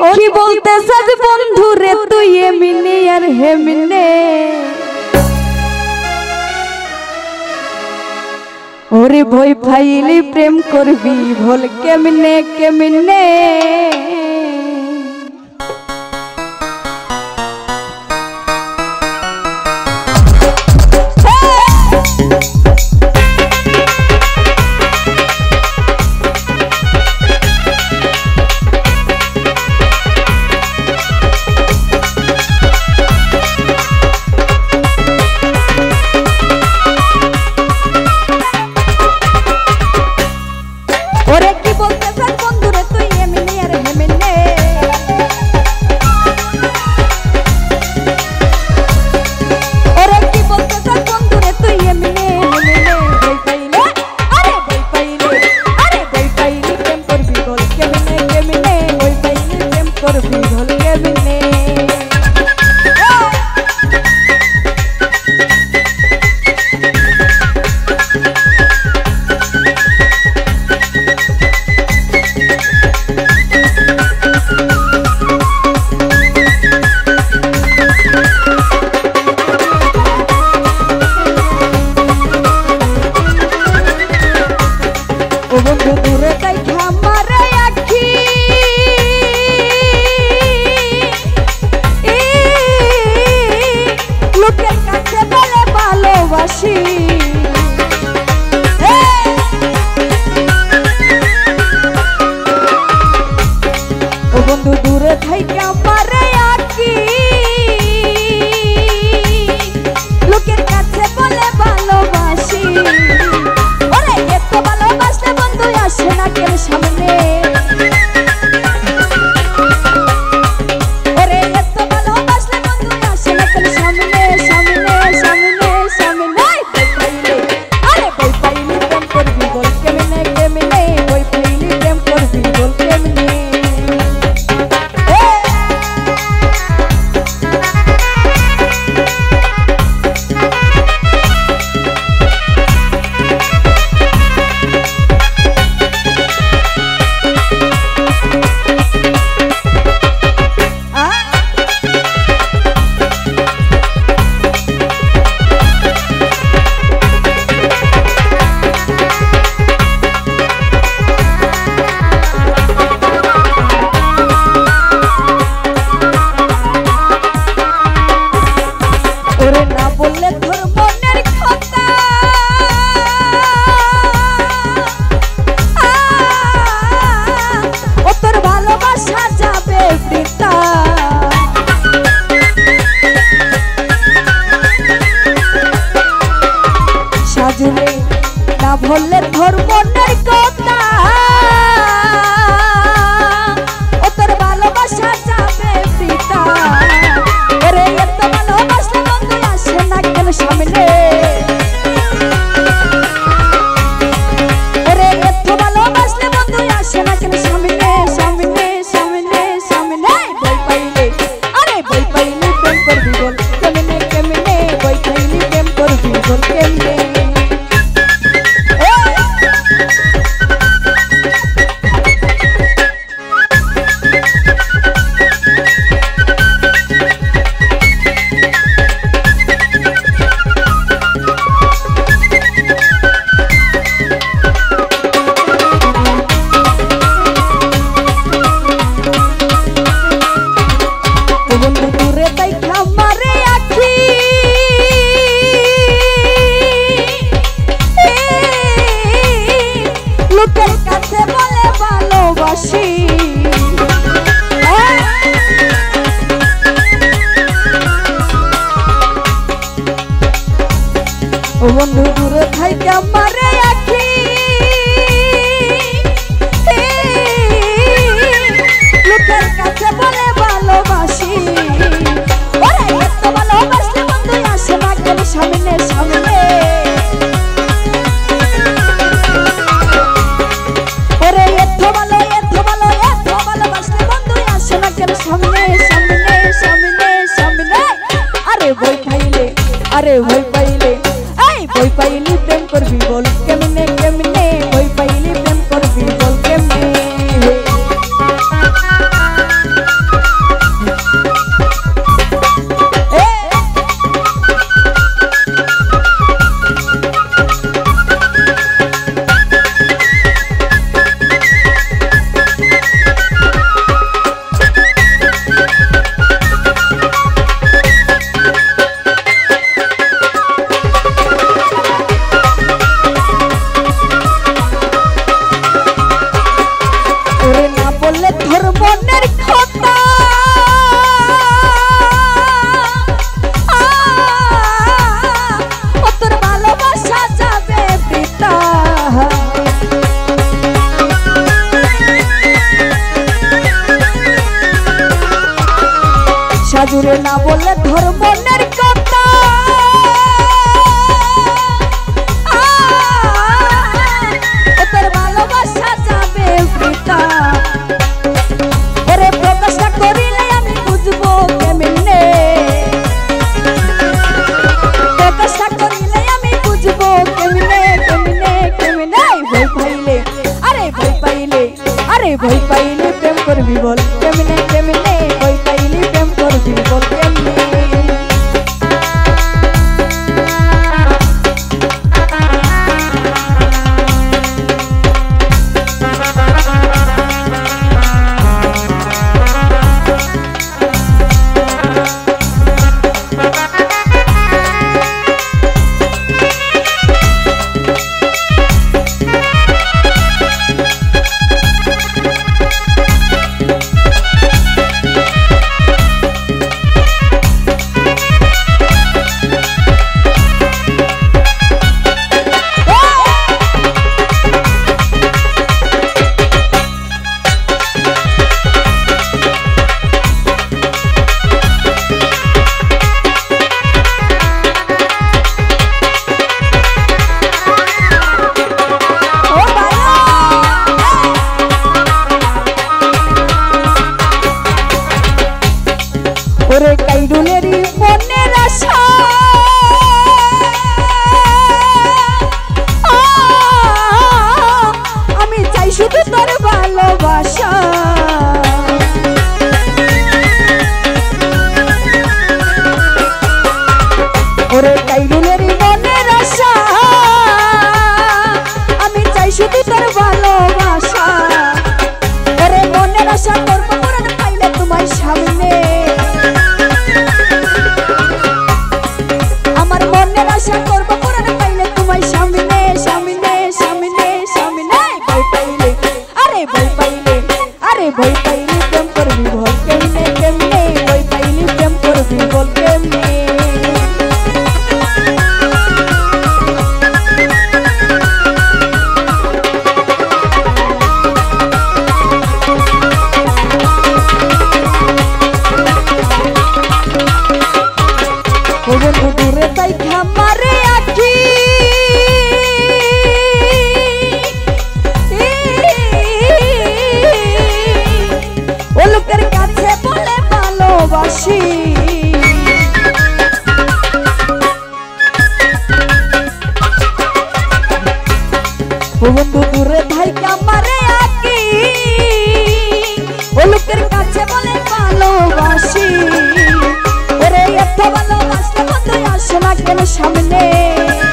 কি বলতে চাস বন্ধু রে তুই এমনি আর হেমনে ওরে ভই ফাইলি প্রেম করবি ভুল কেমনে কেমনে ভুললে ধর মনের কথা ও তোর ভালোবাসা যাবে পিতা ওরে এত ভালোবাসলে বন্ধু আসে না কেন সামনে ওরে এত ভালোবাসলে বন্ধু আসে না কেন সামনে সামনে সামনে সামনে বই পাইলে আরে বই পাইলে প্রেম করবি বল কেমনে কেমনে বই পাইলে প্রেম করবি বল কেমনে বন্ধু দূরে থাইকে আমারে আখি লোকের কাছে বলে ভালোবাসি ওরে এত ভালোবাসলে বন্ধু আসে না কেন সামনে সামনে ওরে এত ভালোবাসলে বন্ধু আসে না কেন সামনে সামনে সামনে সামনে আরে ভয় পাইলে আরে ভয় পাইলে ভয় পাইলি প্রেম করবি বল কেমনে কেমনে ভয় পাইলি প্রেম করবি বল কেমনে জুড়ে না বললে ধর মনের কথা তোর ভালোবাসা যাবে বৃথা ওরে প্রকাশটা করিলে আমি বুঝবো কেমনে প্রকাশটা করিলে আমি বুঝবো কেমনে কেমনে কেমনে ভয় পাইলে আরে ভয় পাইলে ভয় পাইলে প্রেম করবি বল কেমনে কেমনে ভয় পাইলে প্রেম করবি বল কেমনে ওরে কাইরুলেরই মনের আশা আমি চাই শুধু তোর ভালোবাসা ওরে কাইরুলেরই মনের আশা আমি চাই শুধু তোর ভালোবাসা ওরে মনের আশা করবো পূরণ পাইলে তোমার সামনে আশা করবো পূরণ পাইলে তোমার সামনে সামনে সামনে সামনে ভয় পাইলে ভয় পাইলে প্রেম করবি বল কেমনে কেমনে ভয় পাইলে প্রেম করবি বল কেমনে দূরে তাই খামারে আঁকি ও লোকের কাছে বলে ভালোবাসি বন্ধু দূরে ভাই খামারে আঁকি ও লোকের কাছে বলে ভালোবাসি ওরে এত ভালোবাসলে বন্ধু আসে না কেন সামনে